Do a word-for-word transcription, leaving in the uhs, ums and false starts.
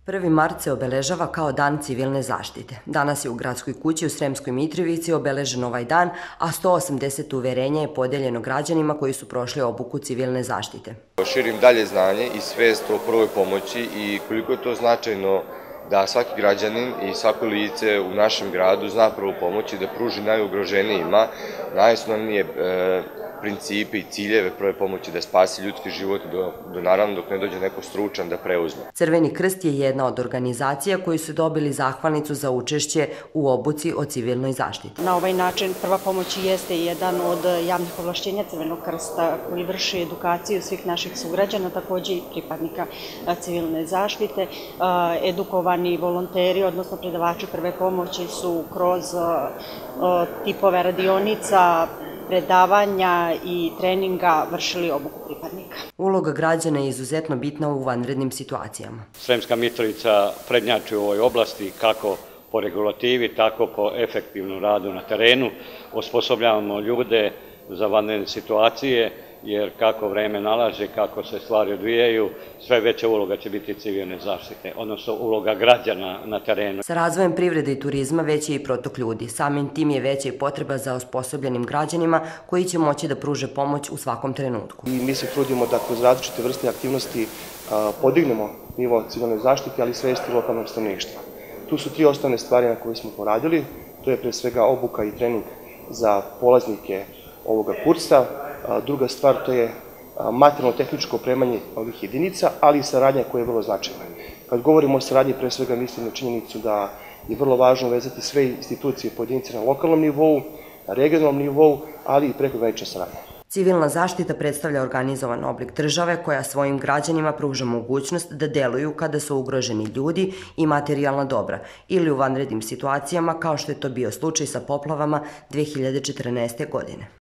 prvi mart se obeležava kao Dan civilne zaštite. Danas je u Gradskoj kući u Sremskoj Mitrovici obeležen ovaj dan, a sto osamdeset uverenja je podeljeno građanima koji su prošli obuku civilne zaštite. Širim dalje znanje i svest o prvoj pomoći i koliko je to značajno da svaki građanin i svako lice u našem gradu zna prvu pomoć i da pruži najugroženijima najosnovnije principe i ciljeve prve pomoći, da spasi ljudski život do naravno dok ne dođe neko stručan da preuzme. Crveni krst je jedna od organizacija koji su dobili zahvalnicu za učešće u obuci o civilnoj zaštiti. Na ovaj način prva pomoć jeste jedan od javnih ovlašćenja Crvenog krsta koji vrši edukaciju svih naših sugrađana, takođe i pripadnika civilne zaštite. Edukovani volonteri, odnosno predavači prve pomoći su kroz tipove radionica, predavanja i treninga vršili obuku pripadnika. Uloga građana je izuzetno bitna u vanrednim situacijama. Sremska Mitrovica prednjači u ovoj oblasti kako po regulativi, tako po efektivnom radu na terenu. Osposobljavamo ljude za vanredne situacije, jer kako vreme nalaže, kako se stvari odvijaju, sve veća uloga će biti civilne zaštite, odnosno uloga građana na terenu. Sa razvojem privrede i turizma veći je i protok ljudi. Samim tim je veća i potreba za osposobljenim građanima koji će moći da pruže pomoć u svakom trenutku. I mi se trudimo da kroz različite vrste aktivnosti podignemo nivo civilne zaštite, ali i svesti lokalnog stanovništva. Tu su tri osnovne stvari na koje smo poradili. To je pre svega obuka i trening za polaznike ovoga kursa. Druga stvar, to je materijalno-tehničko opremanje ovih jedinica, ali i saradnja koja je vrlo značajna. Kad govorimo o saradnji, pre svega mislim na činjenicu da je vrlo važno vezati sve institucije po jedinice na lokalnom nivou, na regionalnom nivou, ali i prekogranična saradnja. Civilna zaštita predstavlja organizovan oblik države koja svojim građanima pruža mogućnost da deluju kada su ugroženi ljudi i materijalna dobra ili u vanrednim situacijama kao što je to bio slučaj sa poplavama dve hiljade četrnaeste. godine.